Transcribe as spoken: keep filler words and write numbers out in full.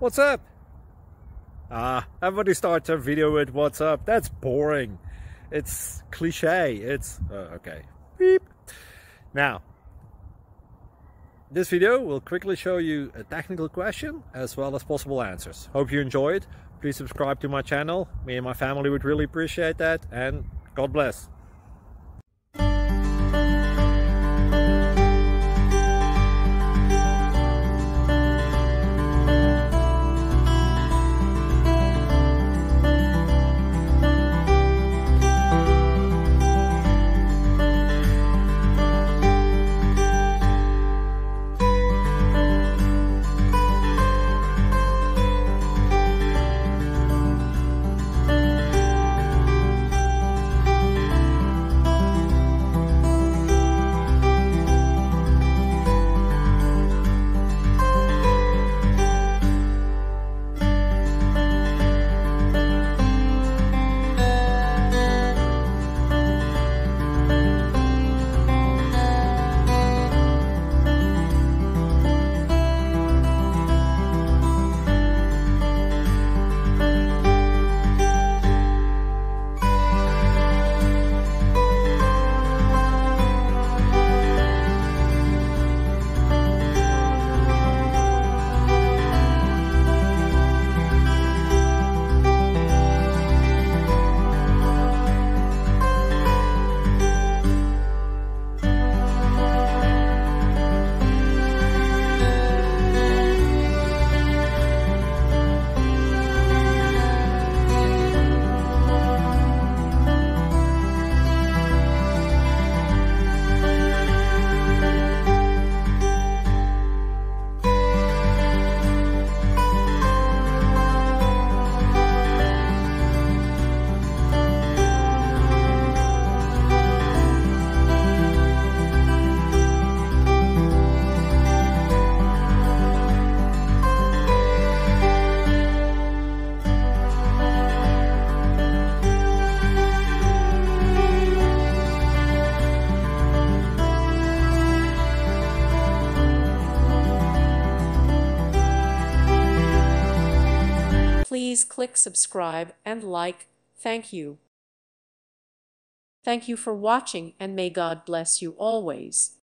What's up? Ah, everybody starts a video with what's up. That's boring. It's cliche. It's uh, okay. Beep. Now, this video will quickly show you a technical question as well as possible answers. Hope you enjoy it. Please subscribe to my channel. Me and my family would really appreciate that, and God bless. Please click subscribe and like. Thank you. Thank you for watching, and may God bless you always.